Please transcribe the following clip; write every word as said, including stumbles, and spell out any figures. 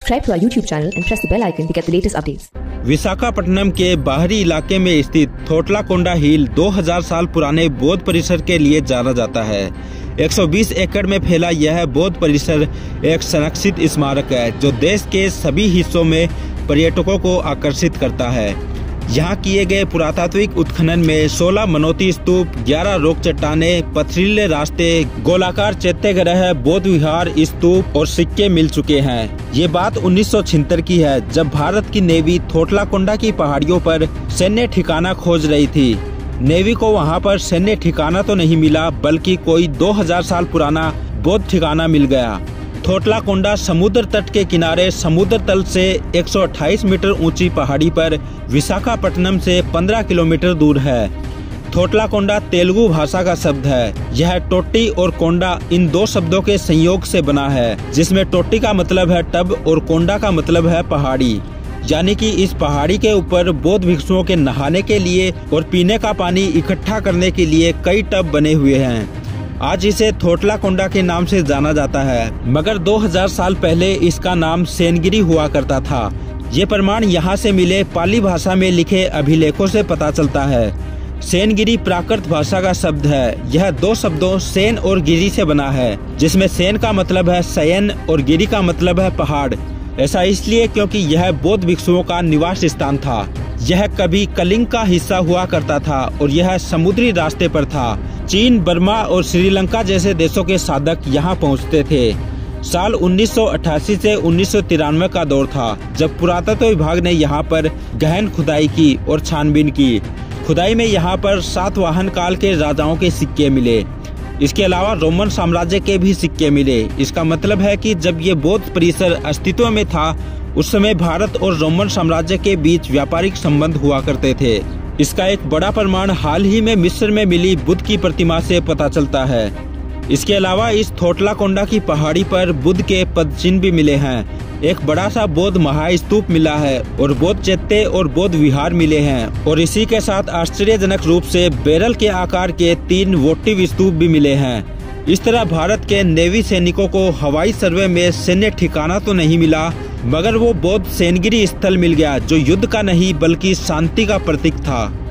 Subscribe to our YouTube channel and press the bell icon to get the latest updates. Visakhapatnam के बाहरी इलाके में स्थित थोटलाकोंडा हिल दो हज़ार साल पुराने बौद्ध परिसर के लिए जाना जाता है। एक सौ बीस एकड़ में फैला यह बौद्ध परिसर एक संरक्षित स्मारक है जो देश के सभी हिस्सों में पर्यटकों को आकर्षित करता है। यहाँ किए गए पुरातात्विक उत्खनन में सोलह मनोती स्तूप, ग्यारह रॉक चट्टानें, पथरीले रास्ते, गोलाकार चैत्यग्रह, बौद्ध विहार, स्तूप और सिक्के मिल चुके हैं। ये बात उन्नीस सौ छिहत्तर की है जब भारत की नेवी थोटलाकोंडा की पहाड़ियों पर सैन्य ठिकाना खोज रही थी। नेवी को वहाँ पर सैन्य ठिकाना तो नहीं मिला बल्कि कोई दो हज़ार साल पुराना बौद्ध ठिकाना मिल गया। थोटलाकोंडा समुद्र तट के किनारे समुद्र तल से एक सौ अट्ठाईस मीटर ऊंची पहाड़ी पर विशाखापट्टनम से पंद्रह किलोमीटर दूर है। थोटलाकोंडा तेलुगु भाषा का शब्द है। यह टोटी और कोंडा इन दो शब्दों के संयोग से बना है, जिसमें टोटी का मतलब है टब और कोंडा का मतलब है पहाड़ी। यानी कि इस पहाड़ी के ऊपर बौद्ध भिक्षुओं के नहाने के लिए और पीने का पानी इकट्ठा करने के लिए कई टब बने हुए हैं। आज इसे थोटलाकोंडा के नाम से जाना जाता है, मगर दो हज़ार साल पहले इसका नाम सेनगिरी हुआ करता था। ये प्रमाण यहाँ से मिले पाली भाषा में लिखे अभिलेखों से पता चलता है। सेनगिरी प्राकृत भाषा का शब्द है। यह दो शब्दों सेन और गिरी से बना है, जिसमें सेन का मतलब है शयन और गिरी का मतलब है पहाड़। ऐसा इसलिए क्योंकि यह बौद्ध भिक्षुओं का निवास स्थान था। यह कभी कलिंग का हिस्सा हुआ करता था और यह समुद्री रास्ते पर था। चीन, बर्मा और श्रीलंका जैसे देशों के साधक यहाँ पहुँचते थे। साल उन्नीस सौ अट्ठासी से उन्नीस सौ तिरानवे का दौर था जब पुरातत्व विभाग ने यहाँ पर गहन खुदाई की और छानबीन की। खुदाई में यहाँ पर सातवाहन काल के राजाओं के सिक्के मिले। इसके अलावा रोमन साम्राज्य के भी सिक्के मिले। इसका मतलब है कि जब ये बौद्ध परिसर अस्तित्व में था उस समय भारत और रोमन साम्राज्य के बीच व्यापारिक संबंध हुआ करते थे। इसका एक बड़ा प्रमाण हाल ही में मिस्र में मिली बुद्ध की प्रतिमा से पता चलता है। इसके अलावा इस थोटलाकोंडा की पहाड़ी पर बुद्ध के पदचिन्ह भी मिले हैं। एक बड़ा सा बौद्ध महास्तूप मिला है और बौद्ध चैत्य और बौद्ध विहार मिले हैं और इसी के साथ आश्चर्यजनक रूप से बैरल के आकार के तीन वोटिव स्तूप भी मिले हैं। इस तरह भारत के नेवी सैनिकों को हवाई सर्वे में सैन्य ठिकाना तो नहीं मिला, मगर वो बौद्ध सेनगिरी स्थल मिल गया जो युद्ध का नहीं बल्कि शांति का प्रतीक था।